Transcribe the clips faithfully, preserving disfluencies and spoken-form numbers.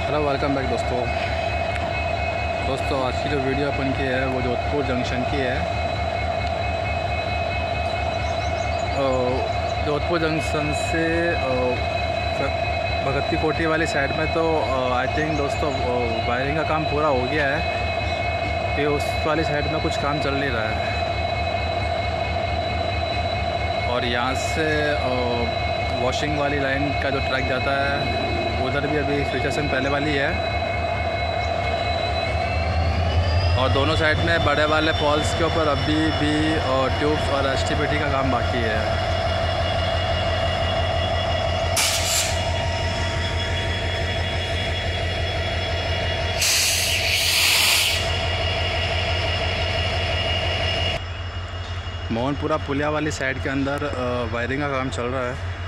Hello welcome back दोस्तों दोस्तों आज की जो वीडियो अपन की है वो जोधपुर जंक्शन की है। जोधपुर जंक्शन से भगत की कोठी वाली साइड में तो आई थिंक दोस्तों वायरिंग का काम पूरा हो गया है कि उस वाली साइड में कुछ काम चल नहीं रहा है। और यहाँ से वॉशिंग वाली लाइन का जो ट्रैक जाता है उधर भी अभी स्टेशन पहले वाली है। और दोनों साइड में बड़े वाले फॉल्स के ऊपर अभी भी और ट्यूब्स और एस टी पी टी का काम बाकी है। मोहनपुरा पुलिया वाली साइड के अंदर वायरिंग का काम चल रहा है।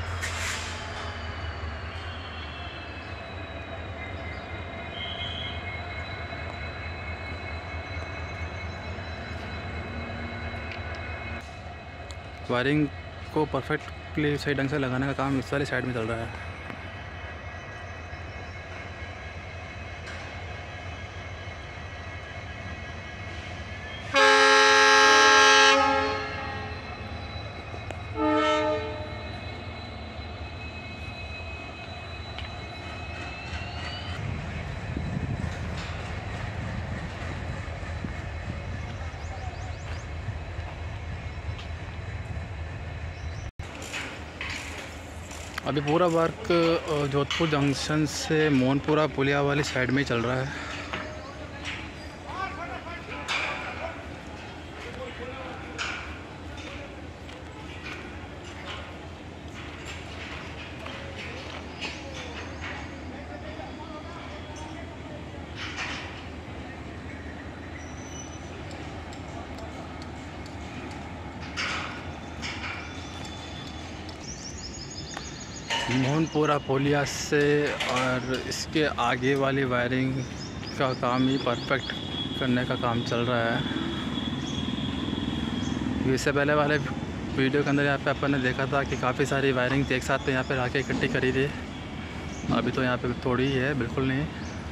वायरिंग को परफेक्टली सही ढंग से लगाने का काम इस वाली साइड में चल रहा है। अभी पूरा वर्क जोधपुर जंक्शन से मोहनपुरा पुलिया वाली साइड में ही चल रहा है। मोहनपुरा पुलिया से और इसके आगे वाली वायरिंग का काम ही परफेक्ट करने का काम चल रहा है। इससे पहले वाले वीडियो के अंदर यहाँ पे अपन ने देखा था कि काफ़ी सारी वायरिंग एक साथ पे यहाँ पे आके इकट्ठी करी थी। अभी तो यहाँ पे थोड़ी ही है, बिल्कुल नहीं।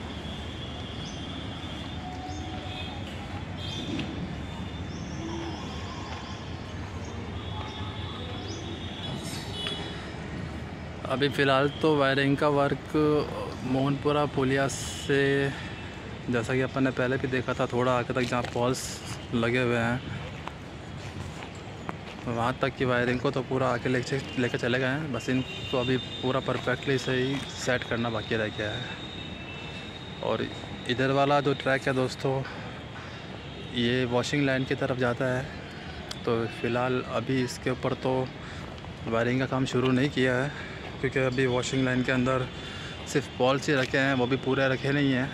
अभी फ़िलहाल तो वायरिंग का वर्क मोहनपुरा पुलिया से, जैसा कि अपन ने पहले भी देखा था, थोड़ा आगे तक जहाँ पॉल्स लगे हुए हैं वहाँ तक की वायरिंग को तो पूरा आगे लेके लेके चले गए हैं। बस इनको अभी पूरा परफेक्टली सही सेट करना बाकी रह गया है। और इधर वाला जो ट्रैक है दोस्तों, ये वॉशिंग लाइन की तरफ जाता है। तो फ़िलहाल अभी इसके ऊपर तो वायरिंग का काम शुरू नहीं किया है, क्योंकि अभी वॉशिंग लाइन के अंदर सिर्फ पॉल्स ही रखे हैं, वो भी पूरे रखे नहीं हैं।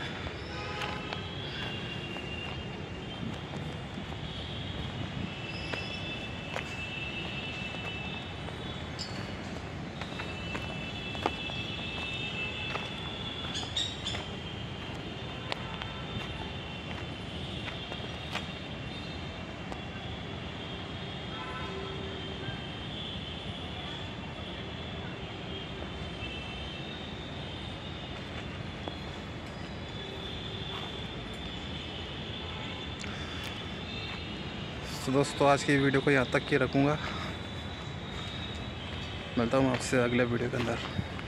तो दोस्तों आज की वीडियो को यहाँ तक ही रखूँगा। मिलता हूँ आपसे अगले वीडियो के अंदर।